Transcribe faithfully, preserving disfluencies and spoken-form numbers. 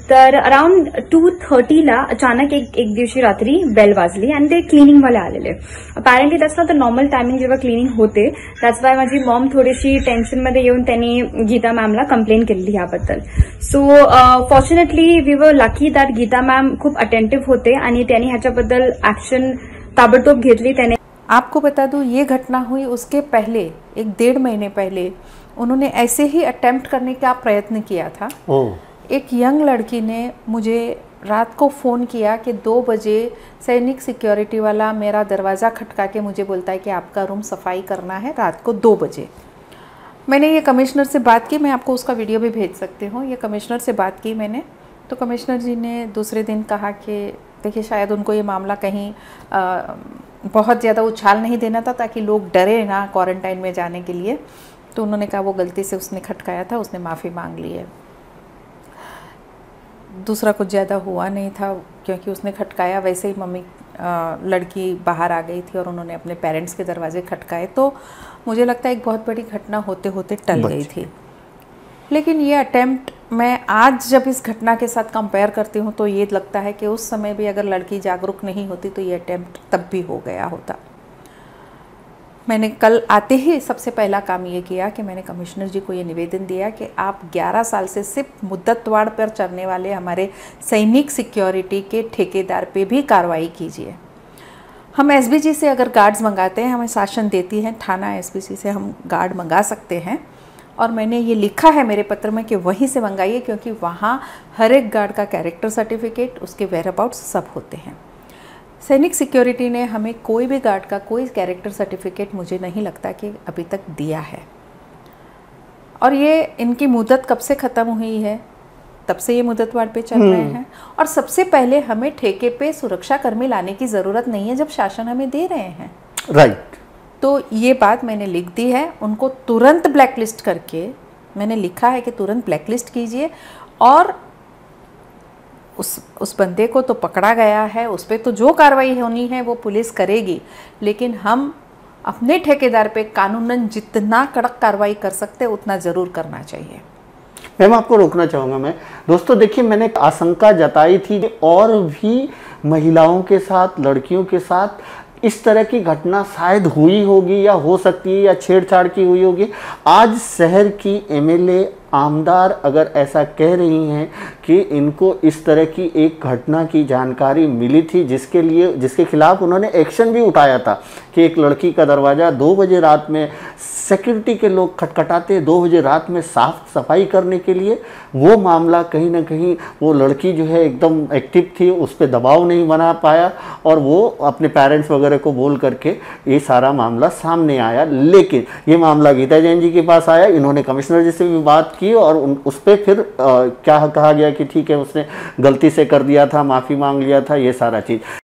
तर around two थर्टीला अचानक एक एक दिवशी रात्री बेल वाजली आणि ते क्लिनिंगवाले आलेले. Apparently that's not the normal timing जेव्हा क्लिनिंग होते. दॅट्स वाय माझी मॉम थोडीशी टेन्शनमध्ये येऊन त्यांनी गीता मॅमला कंप्लेंट केली याबद्दल. So fortunately we were lucky that Geeta ma'am खूप अटेंटिव्ह होते आणि त्यांनी ह्याच्याबद्दल ऍक्शन ताबडतोब घेतली. त्याने आपको बता दूं, ये घटना हुई उसके पहले एक डेढ़ महीने पहले उन्होंने ऐसे ही अटेम्प्ट करने का प्रयत्न किया था. एक यंग लड़की ने मुझे रात को फ़ोन किया कि दो बजे सैनिक सिक्योरिटी वाला मेरा दरवाज़ा खटका के मुझे बोलता है कि आपका रूम सफाई करना है रात को दो बजे. मैंने ये कमिश्नर से बात की, मैं आपको उसका वीडियो भी भेज सकती हूँ. ये कमिश्नर से बात की मैंने, तो कमिश्नर जी ने दूसरे दिन कहा कि देखिए शायद उनको ये मामला कहीं आ, बहुत ज़्यादा उछाल नहीं देना था ताकि लोग डरे ना क्वारंटाइन में जाने के लिए. तो उन्होंने कहा वो गलती से उसने खटकाया था, उसने माफ़ी मांग ली है. दूसरा कुछ ज़्यादा हुआ नहीं था क्योंकि उसने खटकाया, वैसे ही मम्मी आ, लड़की बाहर आ गई थी और उन्होंने अपने पेरेंट्स के दरवाजे खटकाए. तो मुझे लगता है एक बहुत बड़ी घटना होते होते टल गई थी. लेकिन ये अटेम्प्ट मैं आज जब इस घटना के साथ कंपेयर करती हूँ तो ये लगता है कि उस समय भी अगर लड़की जागरूक नहीं होती तो ये अटेम्प्ट तब भी हो गया होता. मैंने कल आते ही सबसे पहला काम ये किया कि मैंने कमिश्नर जी को ये निवेदन दिया कि आप ग्यारह साल से सिर्फ मुद्दतवाड़ पर चलने वाले हमारे सैनिक सिक्योरिटी के ठेकेदार पे भी कार्रवाई कीजिए. हम एसबीजी से अगर गार्ड्स मंगाते हैं, हमें शासन देती हैं थाना एसबीजी से हम गार्ड मंगा सकते हैं. और मैंने ये लिखा है मेरे पत्र में कि वहीं से मंगाइए क्योंकि वहाँ हर एक गार्ड का कैरेक्टर सर्टिफिकेट, उसके वेयरअबाउट्स सब होते हैं. सैनिक सिक्योरिटी ने हमें कोई भी गार्ड का कोई कैरेक्टर सर्टिफिकेट मुझे नहीं लगता कि अभी तक दिया है. और ये इनकी मुद्दत कब से ख़त्म हुई है, तब से ये मुद्दतवाड़ पे चल रहे हैं. और सबसे पहले हमें ठेके पे सुरक्षा कर्मी लाने की ज़रूरत नहीं है जब शासन हमें दे रहे हैं. राइट. तो ये बात मैंने लिख दी है. उनको तुरंत ब्लैकलिस्ट करके मैंने लिखा है कि तुरंत ब्लैकलिस्ट कीजिए. और उस उस बंदे को तो पकड़ा गया है, उस पर तो जो कार्रवाई होनी है वो पुलिस करेगी. लेकिन हम अपने ठेकेदार पे कानूनन जितना कड़क कार्रवाई कर सकते उतना ज़रूर करना चाहिए. मैम आपको रोकना चाहूँगा मैं. दोस्तों देखिए, मैंने आशंका जताई थी कि और भी महिलाओं के साथ, लड़कियों के साथ इस तरह की घटना शायद हुई होगी या हो सकती है या छेड़छाड़ की हुई होगी. आज शहर की एमएलए आमदार अगर ऐसा कह रही हैं कि इनको इस तरह की एक घटना की जानकारी मिली थी जिसके लिए जिसके खिलाफ उन्होंने एक्शन भी उठाया था कि एक लड़की का दरवाज़ा दो बजे रात में सिक्योरिटी के लोग खटखटाते दो बजे रात में साफ सफाई करने के लिए. वो मामला कहीं ना कहीं वो लड़की जो है एकदम एक्टिव थी, उस पर दबाव नहीं बना पाया और वो अपने पेरेंट्स वगैरह को बोल करके ये सारा मामला सामने आया. लेकिन ये मामला गीता जैन जी के पास आया. इन्होंने कमिश्नर जी से भी बात की और उन, उस पर फिर आ, क्या कहा गया कि ठीक है उसने गलती से कर दिया था, माफ़ी मांग लिया था, ये सारा चीज़.